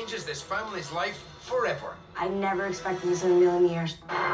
changes this family's life forever. I never expected this in a million years.